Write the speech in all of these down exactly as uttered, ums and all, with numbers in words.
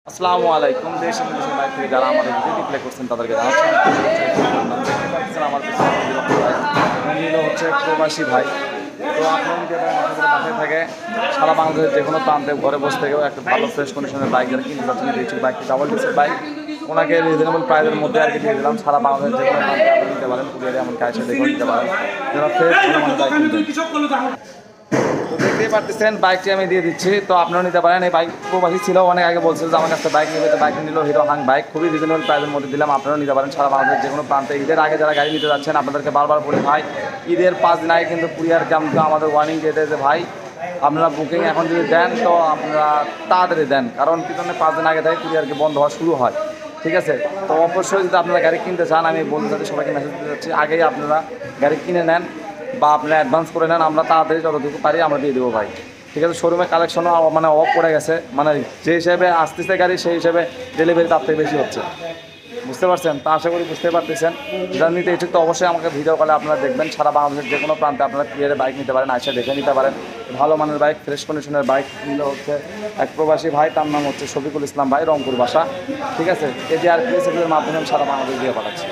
আসসালামু আলাইকুম। দেশ এবং দেশের বাইরে থেকে যারা আমাদের ভিডিওটি প্লে করছেন তাদেরকে জানাচ্ছি আমার পিছনে হচ্ছে প্রবাসী ভাই। তো আপনারা যদি আপনাদের বাসায় থাকে সারা বাংলাদেশের যে কোনো প্রান্তে ঘরে বসে থেকেও একটা ভালো ফ্রেশ কন্ডিশনের বাইক যারা কিনতে চাচ্ছেন দিয়েছি বাইকটি ডাবল ডিসের বাইক ওনাকে রিজনেবল প্রাইসের মধ্যে আর কি দিয়ে দিলাম। সারা বাংলাদেশের যে কোনো প্রান্তে আপনি নিতে পারেন, কুরিয়ারে এমন কাছে দেখে নিতে পারেন যারা ফ্রেশ বাইক কিনবেন। তো দেখতেই পারতেছেন বাইকটি আমি দিয়ে দিচ্ছি, তো আপনারা নিতে পারেন। এই বাইক প্রবাসী ছিল, অনেক আগে বলছিল যে আমার কাছে বাইক নেবে, তো বাইক নিল হিরো হাং বাইক, খুবই রিজনেবল প্রাইসের মধ্যে দিলাম। আপনারা নিতে পারেন সারা বাংলাদেশের যে কোনো প্রান্তে। ঈদের আগে যারা গাড়ি নিতে যাচ্ছেন আপনাদেরকে বারবার বলি ভাই, ঈদের পাঁচ দিন আগে কিন্তু কুরিয়ার কিন্তু আমাদের ওয়ার্নিং দিয়ে দেয় যে ভাই আপনারা বুকিং এখন যদি দেন তো আপনারা তাড়াতাড়ি দেন, কারণ কি জন্য পাঁচ দিন আগে থেকে কুরিয়ারকে বন্ধ হওয়া শুরু হয়। ঠিক আছে, তো অবশ্যই যদি আপনারা গাড়ি কিনতে চান আমি বন্ধু সাথে সবাইকে মেসেজ দিতে যাচ্ছি, আগেই আপনারা গাড়ি কিনে নেন বা আপনারা অ্যাডভান্স করে নেন, আমরা তাড়াতাড়ি যতটুকু পারি আমরা দিয়ে দেবো ভাই। ঠিক আছে, শোরুমে কালেকশনও মানে অফ পড়ে গেছে, মানে যে হিসেবে আসতেছে গাড়ি সেই হিসেবে ডেলিভারি তার থেকে বেশি হচ্ছে, বুঝতে পারছেন? তা আশা করি বুঝতে পারতেছেন। যারা নিতে ইচ্ছুক তো অবশ্যই আমাকে ভিডিও কলে আপনারা দেখবেন। সারা বাংলাদেশের যে কোনো প্রান্তে আপনারা ক্লিয়ারে বাইক নিতে পারেন, আইসা দেখে নিতে পারেন। ভালো মানের বাইক, ফ্রেশ কন্ডিশনের বাইক নিলে হচ্ছে এক প্রবাসী ভাই, তার নাম হচ্ছে শফিকুল ইসলাম ভাই, রংপুর বাসা। ঠিক আছে, এটি আর পিএসএফের মাধ্যমে আমি সারা বাংলাদেশ দিয়ে পাঠাচ্ছি।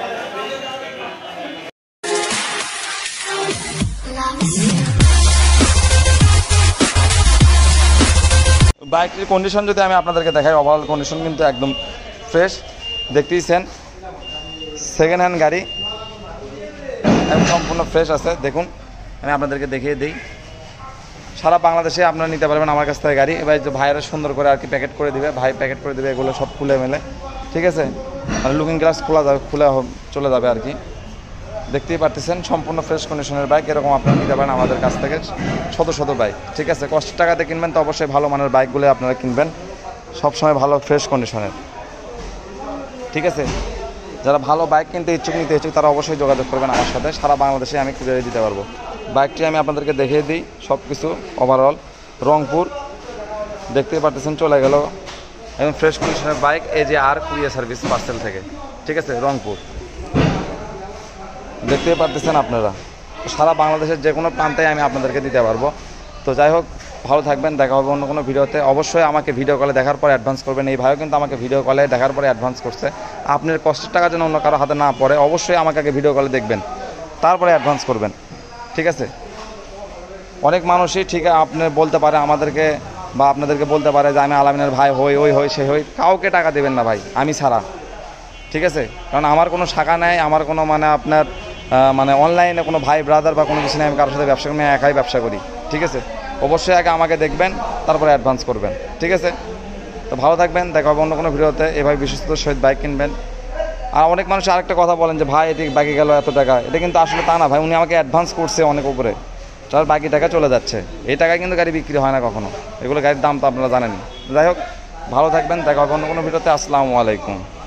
বাইকটির কন্ডিশন যদি আমি আপনাদেরকে দেখাই, ওভারঅল কন্ডিশন কিন্তু একদম ফ্রেশ, দেখতেইছেন। সেকেন্ড হ্যান্ড গাড়ি একদম সম্পূর্ণ ফ্রেশ আছে। দেখুন আমি আপনাদেরকে দেখিয়ে দিই, সারা বাংলাদেশে আপনারা নিতে পারবেন আমার কাছ থেকে গাড়ি। এবার যে ভাইয়েরা সুন্দর করে আর কি প্যাকেট করে দিবে, ভাই প্যাকেট করে দেবে এগুলো সব খুলে মেলে। ঠিক আছে, মানে লুকিং গ্লাস খোলা যাবে, খুলে চলে যাবে আর কি। দেখতেই পারতেছেন সম্পূর্ণ ফ্রেশ কন্ডিশনের বাইক, এরকম আপনারা নিতে পারেন আমাদের কাছ থেকে শত শত বাইক। ঠিক আছে, কষ্টের টাকাতে কিনবেন তো অবশ্যই ভালো মানের বাইকগুলো আপনারা কিনবেন, সবসময় ভালো ফ্রেশ কন্ডিশনের। ঠিক আছে, যারা ভালো বাইক কিনতে ইচ্ছুক, নিতে ইচ্ছুক তারা অবশ্যই যোগাযোগ করবেন আমার সাথে, সারা বাংলাদেশে আমি কুরিয়ারে দিতে পারবো। বাইকটি আমি আপনাদেরকে দেখিয়ে দিই সব কিছু ওভারঅল। রংপুর দেখতেই পারতেছেন চলে গেল এবং ফ্রেশ কন্ডিশনের বাইক, এই যে আর কুরিয়ার সার্ভিস পার্সেল থেকে। ঠিক আছে, রংপুর দেখতেই পারতেছেন আপনারা। সারা বাংলাদেশের যে কোনো প্রান্তে আমি আপনাদেরকে দিতে পারবো। তো যাই হোক, ভালো থাকবেন, দেখা হবে অন্য কোনো ভিডিওতে। অবশ্যই আমাকে ভিডিও কলে দেখার পরে অ্যাডভান্স করবেন। এই ভাইও কিন্তু আমাকে ভিডিও কলে দেখার পরে অ্যাডভান্স করছে। আপনার কষ্টের টাকা যেন অন্য কারো হাতে না পড়ে, অবশ্যই আমাকে আগে ভিডিও কলে দেখবেন, তারপরে অ্যাডভান্স করবেন। ঠিক আছে, অনেক মানুষই ঠিক আপনি বলতে পারে আমাদেরকে বা আপনাদেরকে বলতে পারে যে আমি আলামিনের ভাই হই, ওই হই সে হই, কাউকে টাকা দেবেন না ভাই, আমি ছাড়া। ঠিক আছে, কারণ আমার কোনো শাখা নেই, আমার কোনো মানে আপনার মানে অনলাইনে কোনো ভাই ব্রাদার বা কোনো কিছু নেই, আমি কারোর সাথে ব্যবসা করি, একাই ব্যবসা করি। ঠিক আছে, অবশ্যই আগে আমাকে দেখবেন, তারপরে অ্যাডভান্স করবেন। ঠিক আছে, তো ভালো থাকবেন, দেখা হবে অন্য কোনো ভিডিওতে। এভাবে বিশ্বস্তর সহিত বাইক কিনবেন। আর অনেক মানুষ আরেকটা কথা বলেন যে ভাই এটি বাকি গেল এত টাকা, এটা কিন্তু আসলে তা না ভাই, উনি আমাকে অ্যাডভান্স করছে অনেক উপরে, তার বাকি টাকা চলে যাচ্ছে। এই টাকায় কিন্তু গাড়ি বিক্রি হয় না কখনো, এগুলো গাড়ির দাম তো আপনারা জানেন। যাই হোক, ভালো থাকবেন, দেখা হবে অন্য কোনো ভিডিওতে। আসসালামু আলাইকুম।